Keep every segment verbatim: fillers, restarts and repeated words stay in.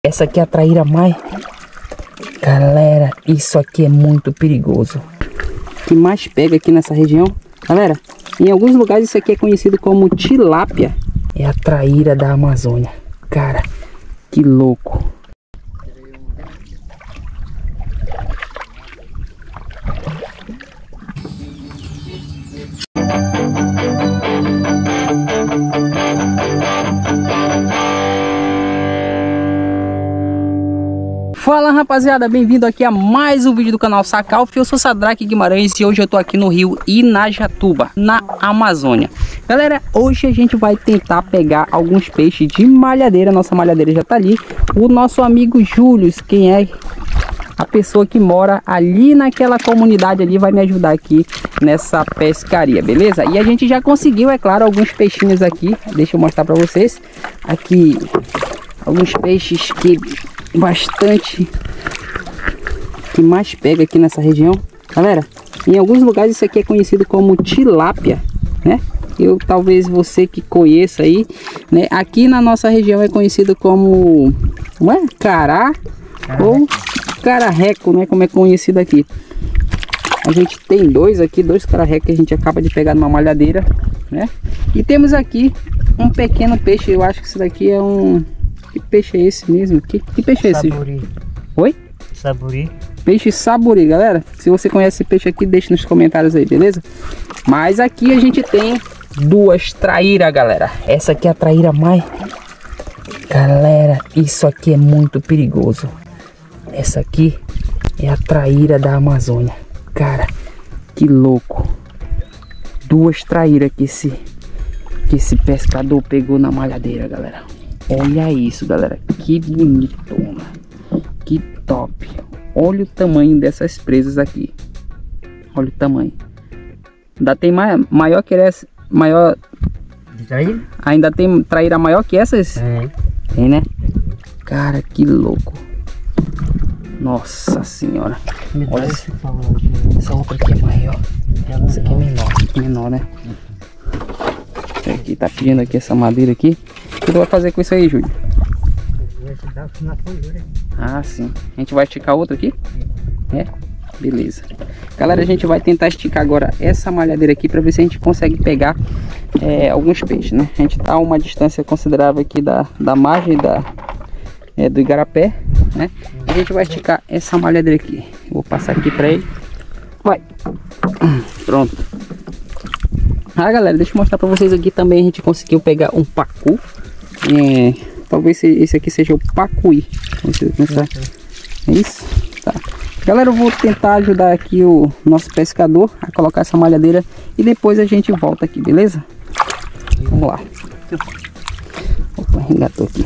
Essa aqui é a traíra mais... Galera, isso aqui é muito perigoso. O que mais pega aqui nessa região, galera, em alguns lugares isso aqui é conhecido como tilápia. É a traíra da Amazônia. Cara, que louco. Fala rapaziada, bem-vindo aqui a mais um vídeo do canal Sacalf. Eu sou Sadraque Guimarães e hoje eu tô aqui no rio Inajatuba, na Amazônia. Galera, hoje a gente vai tentar pegar alguns peixes de malhadeira. Nossa malhadeira já tá ali. O nosso amigo Júlio, quem é a pessoa que mora ali naquela comunidade ali, vai me ajudar aqui nessa pescaria, beleza? E a gente já conseguiu, é claro, alguns peixinhos aqui. Deixa eu mostrar pra vocês. Aqui, alguns peixes que... bastante que mais pega aqui nessa região, galera. Em alguns lugares isso aqui é conhecido como tilápia, né? Eu talvez você que conheça aí, né? Aqui na nossa região é conhecido como, não é? Cará ou cararreco, né? Como é conhecido aqui. A gente tem dois aqui, dois cararrecos que a gente acaba de pegar numa malhadeira, né? E temos aqui um pequeno peixe. Eu acho que isso daqui é um... Que peixe é esse mesmo? Que, que peixe é esse? Saburi. Oi? Saburi. Peixe saburi, galera. Se você conhece esse peixe aqui, deixa nos comentários aí, beleza? Mas aqui a gente tem duas traíras, galera. Essa aqui é a traíra mais... Galera, isso aqui é muito perigoso. Essa aqui é a traíra da Amazônia. Cara, que louco. Duas traíras que esse, que esse pescador pegou na malhadeira, galera. Olha isso, galera, que bonito, que top. Olha o tamanho dessas presas aqui. Olha o tamanho. Ainda tem mai maior que essa, maior. De traíra? Ainda tem traíra maior que essas? É. Tem, né? Cara, que louco. Nossa senhora. Olha essa, essa outra aqui é maior. Essa aqui é menor, menor, né? Esse aqui tá pedindo aqui essa madeira aqui. O que tu vai fazer com isso aí, Júlio? Ah, sim. A gente vai esticar outra aqui? É? Beleza. Galera, a gente vai tentar esticar agora essa malhadeira aqui para ver se a gente consegue pegar é, alguns peixes, né? A gente tá a uma distância considerável aqui da, da margem da, é, do igarapé, né? A gente vai esticar essa malhadeira aqui. Vou passar aqui para ele. Vai. Pronto. Ah, galera, deixa eu mostrar para vocês aqui também. A gente conseguiu pegar um pacu. É, talvez esse aqui seja o pacuí. É isso? Tá. Galera, eu vou tentar ajudar aqui o nosso pescador a colocar essa malhadeira e depois a gente volta aqui, beleza? Vamos lá. Opa, engatou aqui.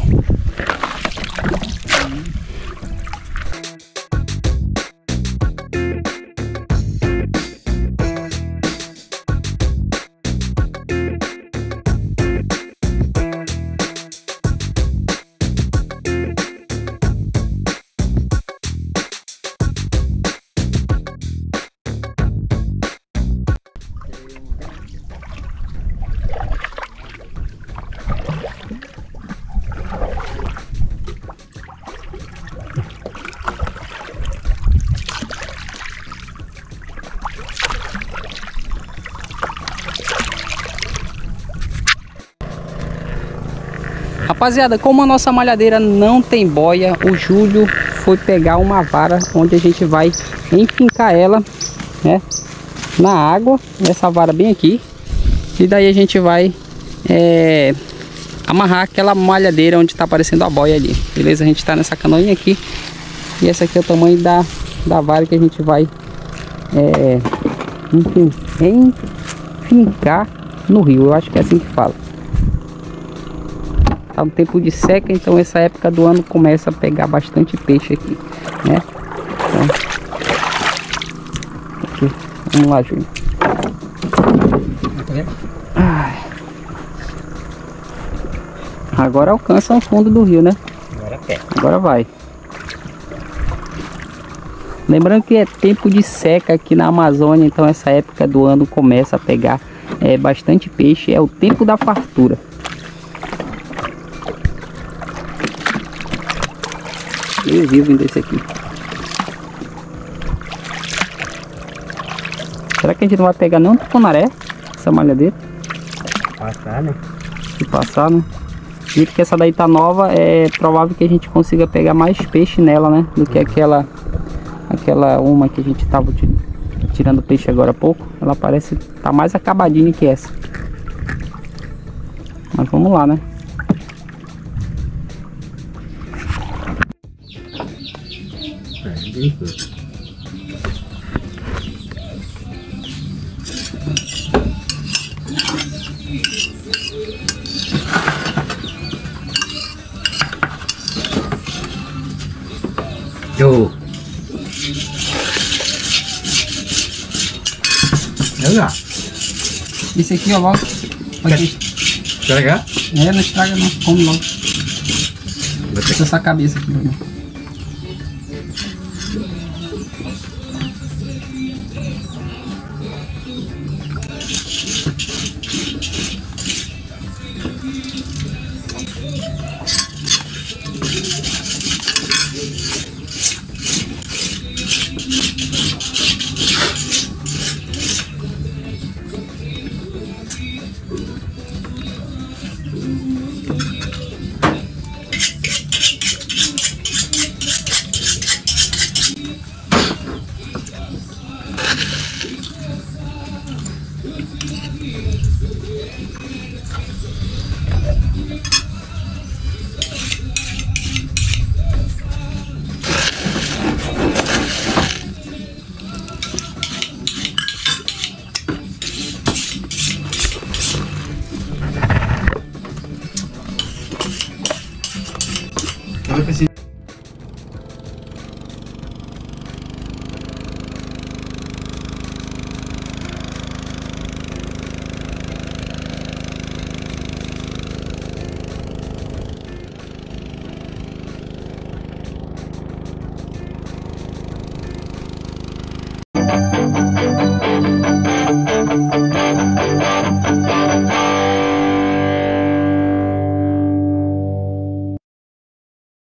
Rapaziada, como a nossa malhadeira não tem boia, o Júlio foi pegar uma vara onde a gente vai enfincar ela, né, na água, essa vara bem aqui. E daí a gente vai é, amarrar aquela malhadeira onde está aparecendo a boia ali, beleza? A gente está nessa canoinha aqui e esse aqui é o tamanho da, da vara que a gente vai é, enfim, enfincar no rio, eu acho que é assim que fala. Tá no tempo de seca, então essa época do ano começa a pegar bastante peixe aqui, né? Então, aqui. Vamos lá, Júlio. Ai. Agora alcança o fundo do rio, né? Agora pega. Agora vai. Lembrando que é tempo de seca aqui na Amazônia, então essa época do ano começa a pegar é, bastante peixe, é o tempo da fartura. Eu vivo em desse aqui. Será que a gente não vai pegar nenhum tucunaré? Essa malhadeira? Passar, né? Se passar, né? Visto que essa daí tá nova, é provável que a gente consiga pegar mais peixe nela, né? Do que aquela aquela uma que a gente tava tirando peixe agora há pouco. Ela parece tá mais acabadinha que essa. Mas vamos lá, né? Yo. Olha. Esse aqui, ó, logo. Quer estragar? É, não estraga não, come logo. Deixa essa cabeça aqui, né?